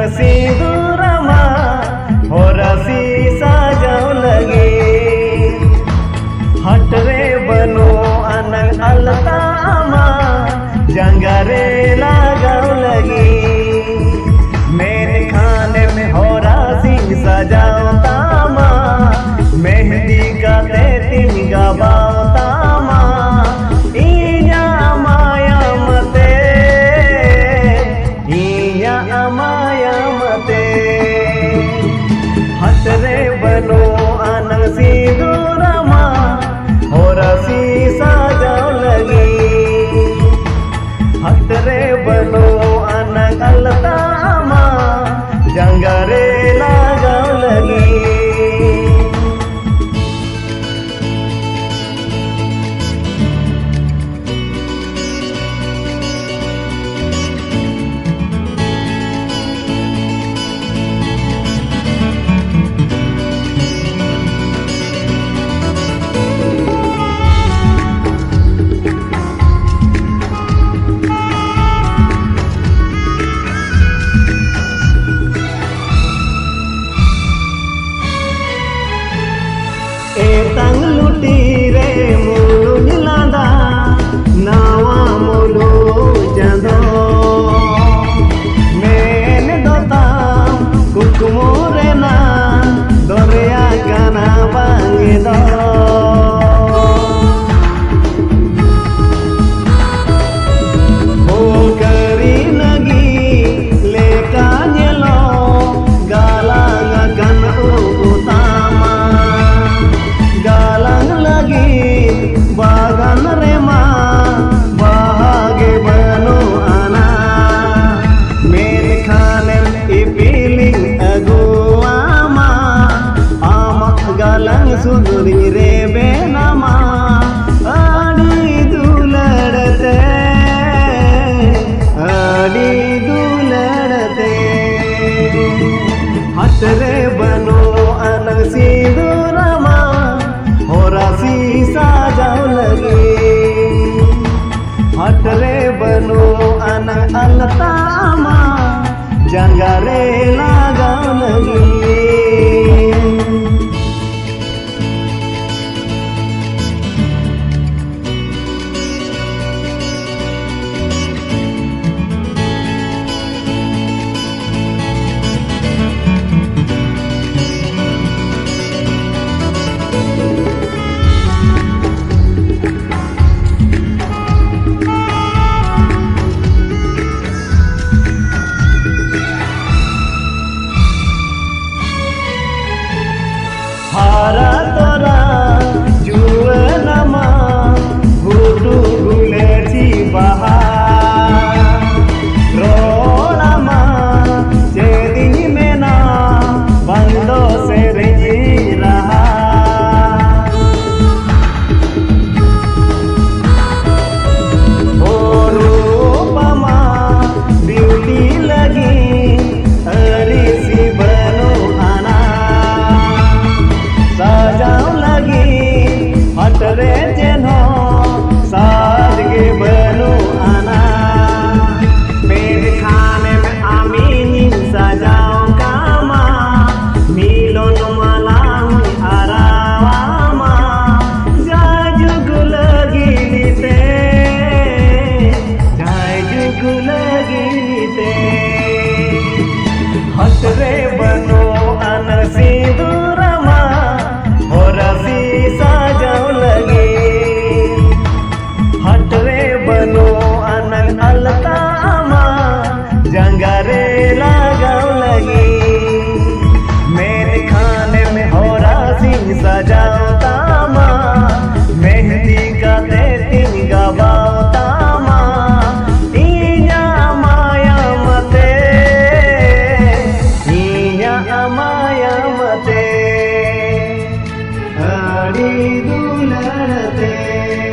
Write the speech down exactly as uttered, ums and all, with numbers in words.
सिंदूरमा होरसी साजाव लगे हटरे बनो अनंग अलतामा जंगरे लगाव लगे मेरे खाने में होरसी सजाव तामा मेहंदी का ते तीन गबाव तामा इया माया मते इया माया मते हटरे बनो अनंग सिंदूरमा होरसी साजाव लगे हटरे बनो अनंग अलतामा जंगरे लगाव लगे तंग लुटी रे मुलु निलादा नावा मुलु जदो मैंने दोता कुकुमो रे ना दोरिया गाना बांगे दो ओ करी नगी लेका nyelo galang akan utama galang lagi bagan rema bahage bano ana mere khanen ipiling agu ama ama galang sunduri re benama adi duladate adi duladate hatre bano anang sindurama होरसी साजाव लगे हटरे बनो अनंग अलतामा जंगरे लगाव लगे हरा तोरा जुए नमा गुटू गुलेची बहा रोलामा चेदिंग में ना बंदो से रही रहा ओ रूपमा ब्यूटी लगी अरी सी बनो आना साजाव लगी हटरे जेनो सादगे बनो आना मेरे खाने में आमीनी सजाव कामा मिलोन मलाम आरावामा जाजुग लगी नीते जाजुग लगी नीते हटरे बनो अनंग सिंदूरमा होरसी साजाव लगे हटरे बनो अनंग अलतामा जंगरे लगाव लगे मेरे खाने में होरसी सजाव तामा मेहंदी का ते तीन गबाव तामा इया माया मते इया माया मते adi duladate